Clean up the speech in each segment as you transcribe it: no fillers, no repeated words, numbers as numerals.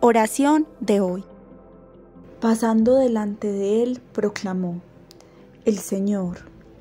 Oración de hoy. Pasando delante de él, proclamó: el Señor,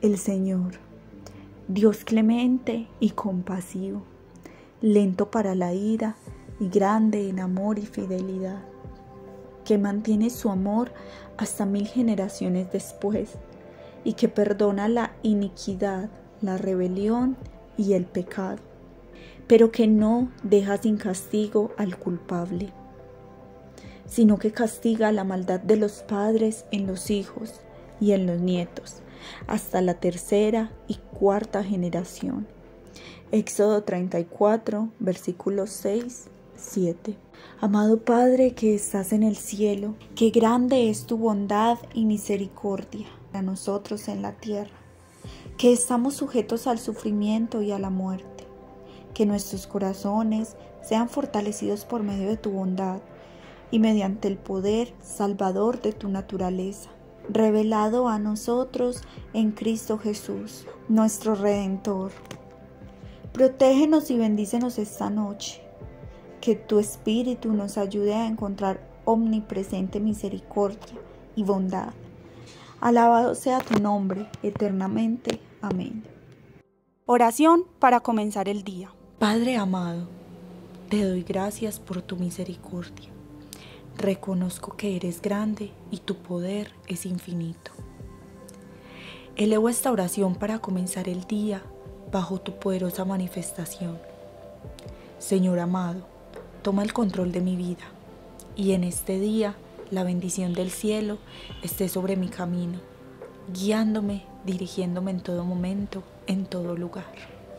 Dios clemente y compasivo, lento para la ira y grande en amor y fidelidad, que mantiene su amor hasta 1000 generaciones después, y que perdona la iniquidad, la rebelión y el pecado, pero que no deja sin castigo al culpable, sino que castiga la maldad de los padres en los hijos y en los nietos, hasta la 3ª y 4ª generación. Éxodo 34, versículos 6, 7. Amado Padre que estás en el cielo, qué grande es tu bondad y misericordia para nosotros en la tierra, que estamos sujetos al sufrimiento y a la muerte. Que nuestros corazones sean fortalecidos por medio de tu bondad y mediante el poder salvador de tu naturaleza, revelado a nosotros en Cristo Jesús, nuestro Redentor. Protégenos y bendícenos esta noche. Que tu Espíritu nos ayude a encontrar omnipresente misericordia y bondad. Alabado sea tu nombre eternamente. Amén. Oración para comenzar el día. Padre amado, te doy gracias por tu misericordia. Reconozco que eres grande y tu poder es infinito. Elevo esta oración para comenzar el día bajo tu poderosa manifestación. Señor amado, toma el control de mi vida y en este día la bendición del cielo esté sobre mi camino, guiándome, dirigiéndome en todo momento, en todo lugar.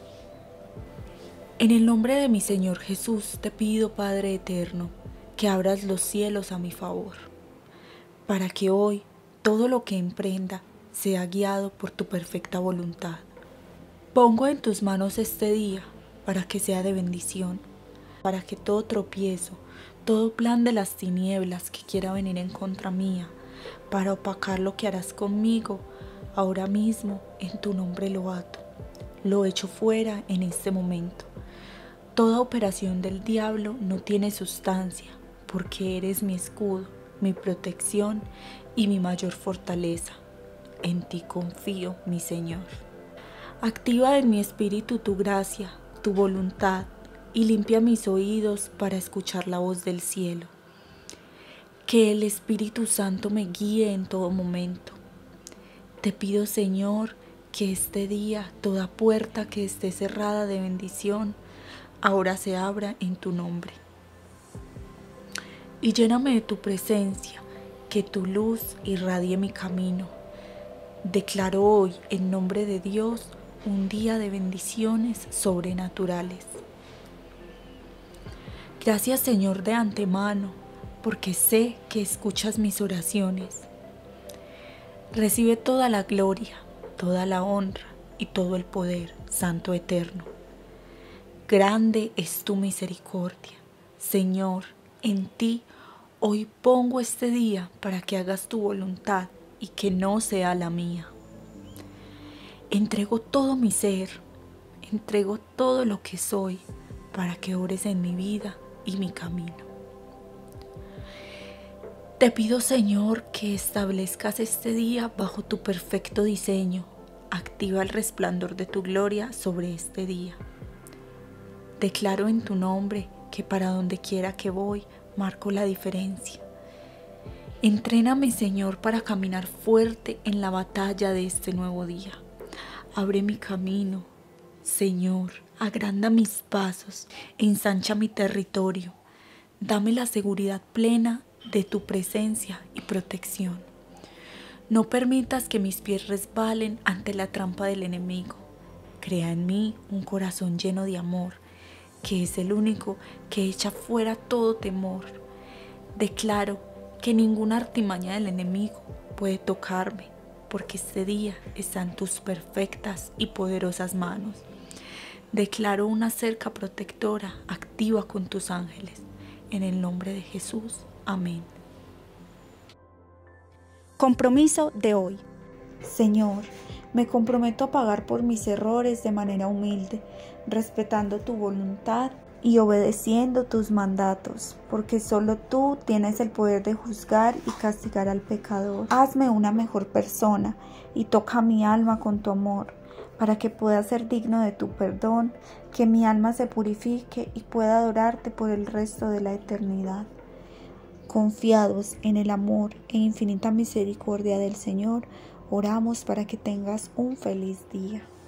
En el nombre de mi Señor Jesús te pido, Padre eterno, que abras los cielos a mi favor, para que hoy todo lo que emprenda sea guiado por tu perfecta voluntad. Pongo en tus manos este día para que sea de bendición, para que todo tropiezo, todo plan de las tinieblas que quiera venir en contra mía, para opacar lo que harás conmigo, ahora mismo en tu nombre lo ato, lo echo fuera en este momento. Toda operación del diablo no tiene sustancia, porque eres mi escudo, mi protección y mi mayor fortaleza. En ti confío, mi Señor. Activa en mi espíritu tu gracia, tu voluntad, y limpia mis oídos para escuchar la voz del cielo. Que el Espíritu Santo me guíe en todo momento. Te pido, Señor, que este día toda puerta que esté cerrada de bendición, ahora se abra en tu nombre. Y lléname de tu presencia, que tu luz irradie mi camino. Declaro hoy, en nombre de Dios, un día de bendiciones sobrenaturales. Gracias, Señor, de antemano, porque sé que escuchas mis oraciones. Recibe toda la gloria, toda la honra y todo el poder, Santo Eterno. Grande es tu misericordia, Señor. En ti hoy pongo este día para que hagas tu voluntad y que no sea la mía. Entrego todo mi ser, entrego todo lo que soy para que obres en mi vida y mi camino. Te pido, Señor, que establezcas este día bajo tu perfecto diseño. Activa el resplandor de tu gloria sobre este día. Declaro en tu nombre que para donde quiera que voy, marco la diferencia. Entréname, Señor, para caminar fuerte en la batalla de este nuevo día. Abre mi camino, Señor, agranda mis pasos, ensancha mi territorio. Dame la seguridad plena de tu presencia y protección. No permitas que mis pies resbalen ante la trampa del enemigo. Crea en mí un corazón lleno de amor, que es el único que echa fuera todo temor. Declaro que ninguna artimaña del enemigo puede tocarme, porque este día está en tus perfectas y poderosas manos. Declaro una cerca protectora activa con tus ángeles. En el nombre de Jesús. Amén. Compromiso de hoy. Señor, me comprometo a pagar por mis errores de manera humilde, respetando tu voluntad y obedeciendo tus mandatos, porque solo tú tienes el poder de juzgar y castigar al pecador. Hazme una mejor persona y toca mi alma con tu amor, para que pueda ser digno de tu perdón, que mi alma se purifique y pueda adorarte por el resto de la eternidad. Confiados en el amor e infinita misericordia del Señor, oramos para que tengas un feliz día.